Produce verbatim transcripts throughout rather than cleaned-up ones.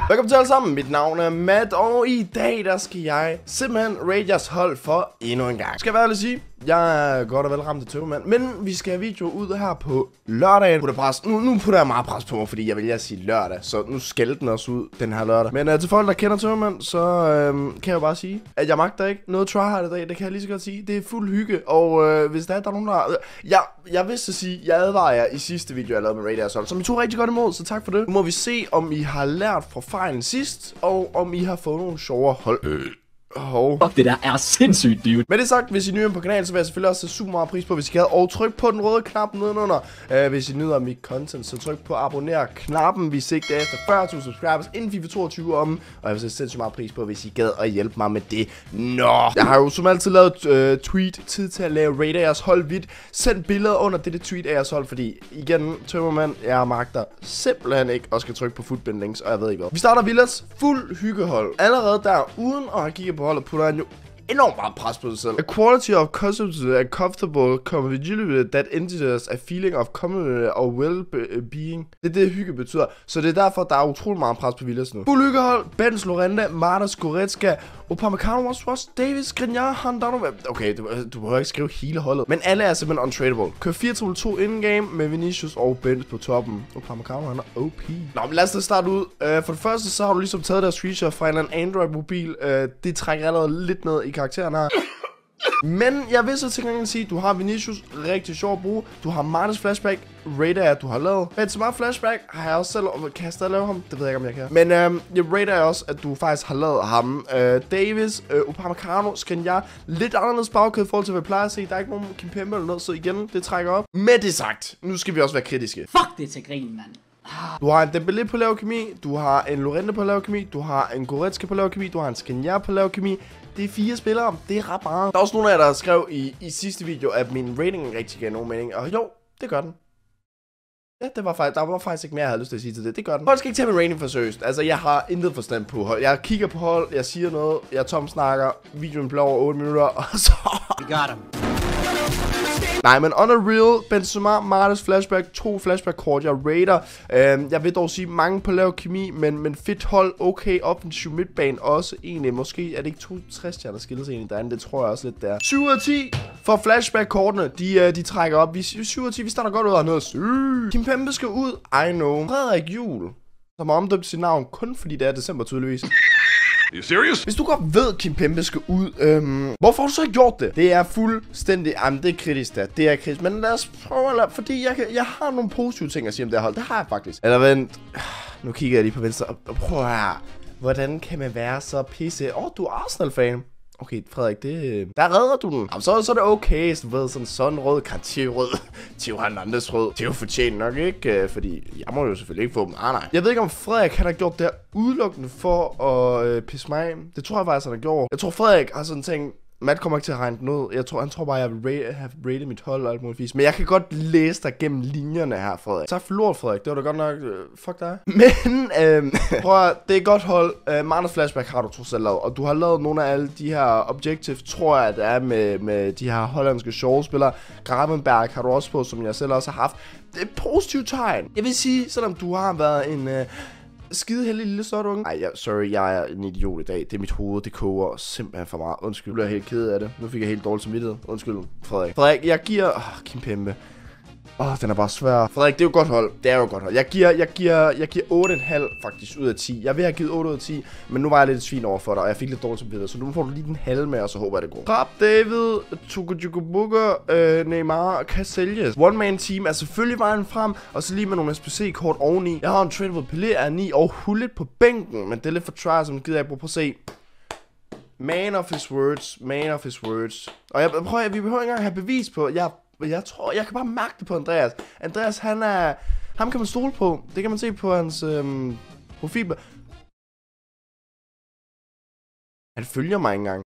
Velkommen til alle sammen, mit navn er Matt, og i dag der skal jeg simpelthen rate jeres hold for endnu en gang. Skal jeg være ærlig at sige, jeg er godt og vel ramt af tøvmand, men vi skal have video ud her på lørdagen. Putter pres. Nu, nu putter jeg meget pres på mig, fordi jeg vil at sige lørdag, så nu skal den også ud den her lørdag. Men uh, til folk, der kender tøvmand, så uh, kan jeg jo bare sige, at jeg magter ikke noget tryhard i dag, det kan jeg lige så godt sige. Det er fuld hygge, og uh, hvis der er, der er nogen, der... Uh, jeg, jeg vil så sige, jeg advarer jer i sidste video, jeg lavede med Rate jeres hold, som I tog rigtig godt imod, så tak for det. Nu må vi se, om I har lært fra fejlen sidst, og om I har fået nogle sjovere hold. Øh. Oh. Fuck, det der er sindssygt, dude. Med det sagt, hvis I er nye på kanalen, så vil jeg selvfølgelig også sætte super meget pris på, hvis I kan. Og tryk på den røde knap nedenunder. Uh, hvis I nyder mit content, så tryk på abonner-knappen. Vi sigter efter fyrre tusind subscribers inden FIFA toogtyve om. Og jeg vil sætte sindssygt meget pris på, hvis I gad at hjælpe mig med det. Nå, jeg har jo som altid lavet uh, tweet. Tid til at lave rate af jeres hold vidt. Send billeder under dette tweet af jeres hold, fordi igen, tømmermand, jeg magter simpelthen ikke og skal trykke på footbin links, og jeg ved ikke hvad. Vi starter Villas fuld hyggehold. Allerede der, uden at have kigget på holdet, putter han jo enormt meget pres på sig selv. A quality of customs and comfortable conviviality that indicators a feeling of community og well-being. Det er det, hygge betyder. Så det er derfor, der er utrolig meget pres på Villas nu. Fuld hyggehold. Benz, Lorente, Martas, Goretzka, Upamecano, Ross, Davis, Skriniar, Handano. Okay, du, du behøver ikke skrive hele holdet. Men alle er simpelthen untradable. Kør fire to to in-game med Vinicius og Benz på toppen. Upamecano, han er O P. Nå, men lad os da starte ud. Uh, for det første, så har du ligesom taget deres screenshot fra en eller anden Android-mobil. Uh, det trækker allerede lidt ned i karakteren her. Men jeg vil så til gengæld sige, at du har Vinicius, rigtig sjov at bruge. Du har Martas flashback, rater jeg, du har lavet. Benzema flashback har jeg også selv, kan jeg stadig lave ham? Det ved jeg ikke, om jeg kan. Men øhm, jeg rater jeg også, at du faktisk har lavet ham. Øh, Davis, øh, Upamecano, Skriniar, lidt anderledes bagkæde i forhold til, hvad jeg plejer at se. Der er ikke nogen Kimpembe eller noget, så igen, det trækker op. Med det sagt, nu skal vi også være kritiske. Fuck, det er til grin, mand. Du har en Dembélé på lav kemi, du har en Lorente på lav kemi, du har en Goretzka på lav kemi, du har en Skriniar på lav kemi. Det er fire spillere, det er ret meget. Der er også nogle af jer, der skrev i, i sidste video, at min rating rigtig gav nogen mening. Og jo, det gør den. Ja, det var faktisk, der var faktisk ikke mere, jeg havde lyst til at sige til det. Det gør den. Folk skal ikke tage min rating for seriøst. Altså, jeg har intet forstand på hold. Jeg kigger på hold, jeg siger noget, jeg tom snakker, videoen bliver over otte minutter, og så... We got him. Nej, men on a real, Benzema, Martas flashback, to flashback kort, jeg rater. øhm, Jeg vil dog sige mange på lav kemi, men, men fedt hold, okay, offensiv midtbane også egentlig. Måske er det ikke toogtres stjerner skilles egentlig derinde, det tror jeg også lidt der. syv ud af ti for flashback kortene, de, de trækker op. Vi syv ud af ti, vi starter godt ud af noget sygt. Kimpembe skal ud, I know. Frederik Juhl, som har omdøbt sit navn kun fordi det er december tydeligvis. Are you serious? Hvis du godt ved, at Kimpembe skal ud, øhm, hvorfor har du så ikke gjort det? Det er fuldstændig, jamen det er kritisk der, det er kritisk, men lad os prøve at lade, fordi jeg, kan, jeg har nogle positive ting at sige om det her hold, det har jeg faktisk. Eller vent, nu kigger jeg lige på venstre, og prøv her, hvordan kan man være så pisse? Åh, oh, du er Arsenal-fan. Okay, Frederik, det... Der redder du den. Jamen, så, så er det okay, så du ved, sådan sådan rød, Cartier rød, Theo Hernandez rød. Det er jo fortjent nok ikke, fordi jeg må jo selvfølgelig ikke få dem. Ah, nej. Jeg ved ikke, om Frederik han har gjort det her udelukkende for at øh, pisse mig af. Det tror jeg faktisk, han har gjort. Jeg tror, Frederik har sådan tænkt, Matt kommer ikke til at regne den ud. Jeg tror, han tror bare, jeg vil rate, have rated mit hold og alt muligt vis. Men jeg kan godt læse dig gennem linjerne her, Frederik. Tak for lort, Frederik. Det var da godt nok... Uh, fuck dig. Men, øhm, prøv at, det er et godt hold. Uh, Martas flashback har du trods alt lavet. Og du har lavet nogle af alle de her objectives, tror jeg, det er med, med de her hollandske sjove spillere. Gravenberg har du også på, som jeg selv også har haft. Det er et positivt tegn. Jeg vil sige, selvom du har været en... Uh, skide heldig lille sort unge. Ej, ja, sorry, jeg er en idiot i dag. Det er mit hoved, det koger simpelthen for meget. Undskyld, jeg er helt ked af det. Nu fik jeg helt dårligt samvittighed. Undskyld, Frederik. Frederik, jeg giver... Åh, oh, Kimpembe. Åh, oh, den er bare svær. Frederik, det er jo godt hold. Det er jo godt hold. Jeg giver, jeg giver, jeg giver otte komma fem faktisk ud af ti. Jeg vil have givet otte ud af ti, men nu var jeg lidt svin over for dig, og jeg fik lidt dårligt samvittighed. Så nu får du lige den halve med, og så håber jeg, det går. Krab, David, Tukujukubuka, øh, Neymar kan sælges. One man team er selvfølgelig vejen frem, og så lige med nogle S P C-kort oveni. Jeg har en trade, hvor Pelé er ni og Hullet på bænken, men det er lidt for try, som gider jeg bruge på at se. Man of his words, man of his words. Og jeg prøver, vi behøver ikke engang have bevis på, jeg Jeg tror, jeg kan bare mærke det på Andreas. Andreas, han er... Ham kan man stole på. Det kan man se på hans øhm, profil. Han følger mig ikke engang.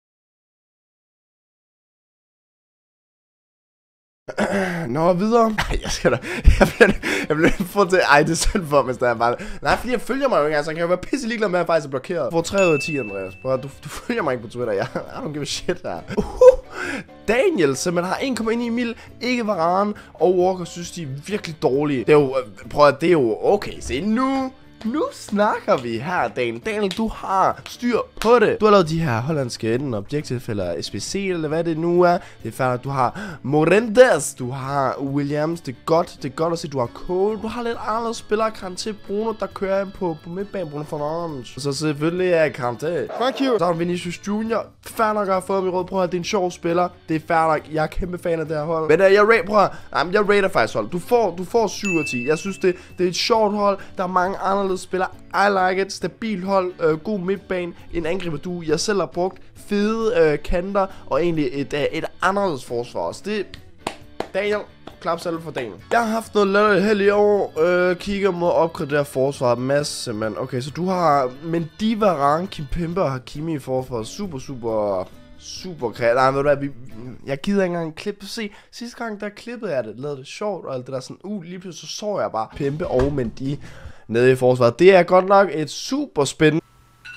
Nå, videre. Ej, jeg skal da... Jeg bliver, jeg bliver få til... Ej, det er synd for, hvis der er bare... Nej, fordi jeg følger mig jo ikke, altså. Han kan jo være pisse ligeglad med, at jeg faktisk er blokeret. Får tre ud af ti, Andreas. Prøv, du, du følger mig ikke på Twitter. Jeg, I don't give a shit her. Uh, Daniel, som man har en komma ni mil, ikke Varane og Walker, synes de er virkelig dårlige. Det er jo... Prøv at det er jo... Okay, se nu... nu snakker vi her, Daniel. Daniel, du har styr på det. Du har lavet de her hollandske enten Objective eller S B C, eller hvad det nu er. Det er færdigt, du har Morendes, du har Williams, det er godt, det er godt at se, du har Cole. Du har lidt anderledes spillere, Kanté, Bruno, der kører ind på, på midtbanen, Bruno Fernandes. Så selvfølgelig er Kanté. Thank you. Så har Vinicius Junior. Fair nok at have fået ham i råd. Prøv at det er en sjov spiller. Det er fair nok. Jeg er kæmpe fan af det her hold. Men uh, jeg rate, prøv at, jamen, jeg rater faktisk hold. Du får, du får syv ud af ti. Jeg synes, det, det er et sjovt hold. Der er mange anderledes spillere. I like it. Stabil hold. Øh, god midtbane. En angriber, du jeg selv har brugt. Fede øh, kanter. Og egentlig et, øh, et anderledes forsvar også. Det Daniel. Klap selv for Daniel. Jeg har haft noget lidt held i år. Øh, kigger mod at opgradere forsvaret. Masse, mand. Okay, så du har Mendy, Varane, Kimpembe og Hakimi i forsvaret. Super, super... Super kreativt. Nej, ved du hvad, vi, jeg gider ikke engang en klip. Se, sidste gang der klippede jeg det, lavede det sjovt og alt det der sådan, uh, lige pludselig så så jeg bare Pembe og Mendy nede i forsvaret. Det er godt nok et super spændende.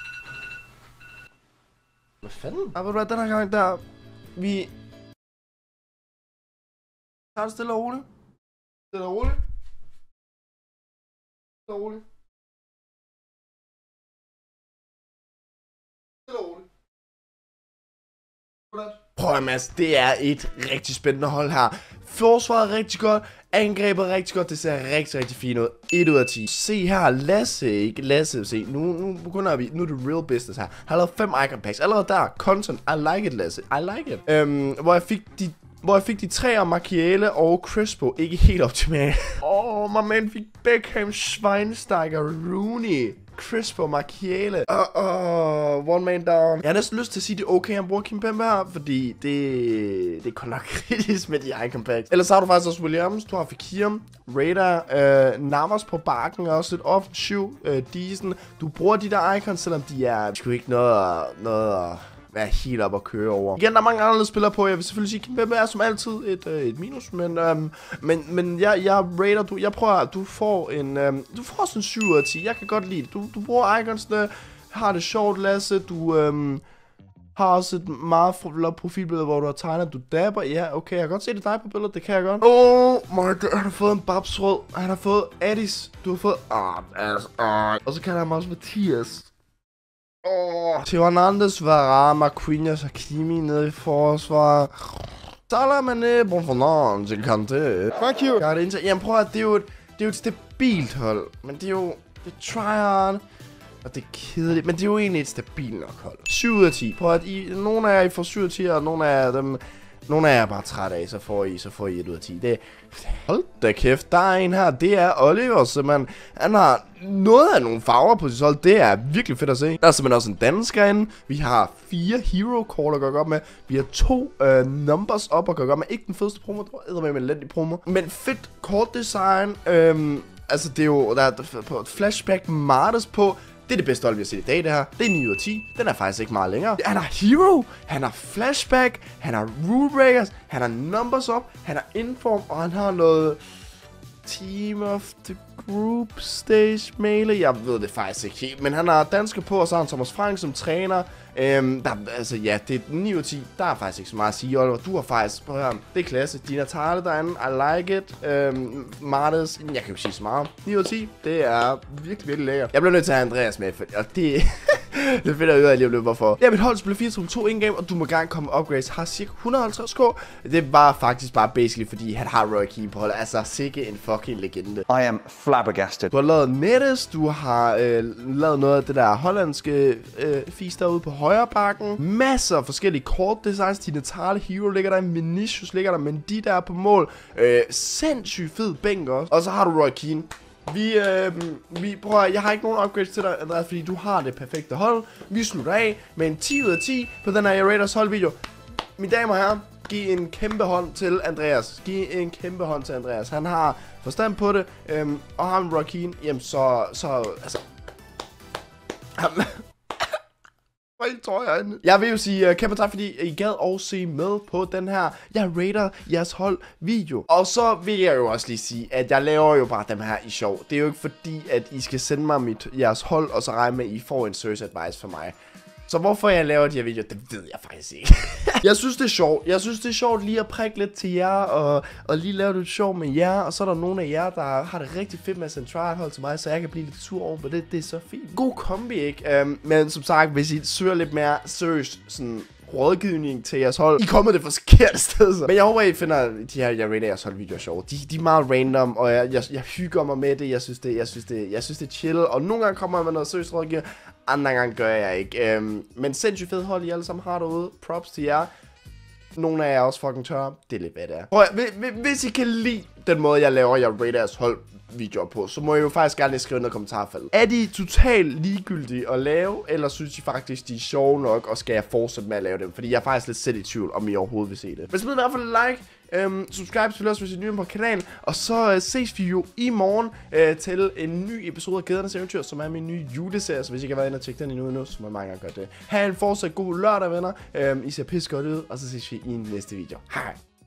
Hvad fanden? Ja, ved du hvad, den her gang der, vi tager det stille og roligt. Stille og roligt. Stille og roligt. Stille og roligt. Prøv at Mads, det er et rigtig spændende hold her. Forsvaret er rigtig godt, angrebet er rigtig godt, det ser rigtig, rigtig fint ud. et ud af ti. Se her, Lasse, ikke Lasse, se, nu, nu begynder vi, nu er det real business her. Han har lavet fem icon packs, allerede der, content, I like it, Lasse, I like it. Øhm, hvor jeg fik de, hvor jeg fik de tre af Markiele og Crespo, ikke helt optimalt. Åh, oh, my man fik Beckham, Schweinsteiger, Rooney. Crisp og Markiele. Åh, oh, oh, one man down. Jeg har næsten lyst til at sige, det er okay, han bruger Kimpembe her, fordi det, det er kun nok kritisk med de icon packs. Ellers har du faktisk også Williams, du har Fekir, Radar, øh, Navas på bakken, også lidt offensiv, øh, decent. Du bruger de der icons, selvom de er sgu ikke noget, noget være helt op og køre over. Igen, der er mange andre spillere på. Jeg vil selvfølgelig sige, Kimpembe er som altid et, øh, et minus, men, øhm, men, men jeg, jeg rater, du, jeg prøver, du får en, øhm, du får sådan syv ud af ti. Jeg kan godt lide det. Du, du bruger iconsene, har det sjovt, Lasse, du øhm, har også et meget flot profilbillede, hvor du har tegnet, du dabber. Ja, okay, jeg kan godt se det dig på billedet, det kan jeg godt. Oh my god, han har fået en babsrød. Han har fået Addis. Du har fået, ah, altså, ah. Og så kan han også Mathias. Oh. Theo Hernandez, Varane, Marquinhos, Hakimi nede i forsvaret. Salah Mané, Bruno Fernandes, Kanté. Thank you. Jamen prøv at det er jo et, det er jo et stabilt hold. Men det er jo, det er tryhard. Og det er kedeligt, men det er jo egentlig et stabilt nok hold. syv ud af ti. Prøv at I, nogle af jer I får syv ud af ti, og nogle af dem, nogle af jer er bare træt af, så får I, så får I et ud af ti. Det, hold da kæft, der er en her, det er Oliver, simpelthen. Han har noget af nogle farver på sit hold, det er virkelig fedt at se. Der er simpelthen også en dansker inde. Vi har fire hero call at gå op med. Vi har to øh, numbers op at gå op med. Ikke den fedeste promo, det var med en elendig promo. Men fedt kort design. Øhm, altså det er jo, der er på et flashback Martes på. Det er det bedste hold, vi har set i dag, det her. Det er ni ud af ti. Den er faktisk ikke meget længere. Han har hero, han har flashback, han har rule breakers, han har numbers op, han har inform, og han har noget team of the group stage mail. Jeg ved det faktisk ikke helt, men han har dansker på, og så har han Thomas Frank som træner. Øhm, der, altså ja, det er ni ud af ti. Der er faktisk ikke så meget at sige, Oliver. Du har faktisk, prøv at høre, det er klasse. Dina Tale derinde, I like it. Øhm, Martes, jeg kan jo sige så meget. ni ud af ti, det er virkelig, virkelig lækkert. Jeg bliver nødt til at have Andreas med, og det... det finder jeg ud af lige at løbe hvorfor. Ja, mit hold spiller fire to in-game, og du må gerne komme upgrades. Har cirka et hundrede og halvtreds k. Det var faktisk bare basically, fordi han har Roy Keane på holdet. Altså, sikke en fucking legende. I am flabbergasted. Du har lavet Nettes, du har øh, lavet noget af det der hollandske øh, fis derude på højre bakken. Masser af forskellige kort designs. Dine Tale Hero ligger der, Vinicius ligger der, men de der er på mål. Øh, sindssygt fed bænk også. Og så har du Roy Keane. Vi, øh, vi prøver, jeg har ikke nogen upgrades til dig, Andreas, fordi du har det perfekte hold. Vi slutter af med en ti ud af ti på den her Raiders holdvideo. Mine damer og herrer, giv en kæmpe hånd til Andreas. Giv en kæmpe hånd til Andreas. Han har forstand på det, øhm, og har en Roy Keane, jamen så, så, altså... Jeg vil jo sige uh, kæmpe tak, fordi I gad at se med på den her Jeg rater jeres hold video. Og så vil jeg jo også lige sige, at jeg laver jo bare dem her i sjov. Det er jo ikke fordi, at I skal sende mig mit, jeres hold, og så regne med, at I får en search advice fra mig. Så hvorfor jeg laver de her videoer, det ved jeg faktisk ikke. Jeg synes, det er sjovt. Jeg synes, det er sjovt lige at prikke lidt til jer, og, og lige lave det sjovt med jer. Og så er der nogle af jer, der har det rigtig fedt med at sende tryhard til mig, så jeg kan blive lidt sur over på det. Det er så fint. God kombi, ikke? Um, men som sagt, hvis I søger lidt mere seriøst sådan rådgivning til jeres hold, I kommer det forkerte sted. Så. Men jeg håber, I finder de her, jeg rater jeres hold videoer sjove. De, de er meget random, og jeg, jeg, jeg hygger mig med det. Jeg synes det, jeg synes det, jeg synes det er chill. Og nogle gange kommer jeg med noget seriøst rådgivning, andre gange gør jeg ikke. Um, men sindssygt fedt hold, I alle sammen har derude. Props til jer. Nogle af jer er også fucking tørre. Det er lidt hvad det er. Prøv, hvis I kan lide den måde, jeg laver, jeg rater jeres hold videoer på, så må I jo faktisk gerne lige skrive noget i kommentarfeltet. Er de totalt ligegyldige at lave, eller synes I faktisk, de er sjove nok, og skal jeg fortsætte med at lave dem? Fordi jeg er faktisk lidt selv i tvivl, om I overhovedet vil se det. Men smid i hvert fald en like, øhm, subscribe selvfølgelig også, hvis I er nye på kanalen, og så øh, ses vi jo i morgen øh, til en ny episode af Gædernes Eventyr, som er min nye juleserie, så hvis I kan være inde og tjekke den endnu endnu, så må jeg mange gange gøre det. Ha' en fortsat god lørdag, venner. Øhm, I ser pisse godt ud, og så ses vi i næste video. Hej!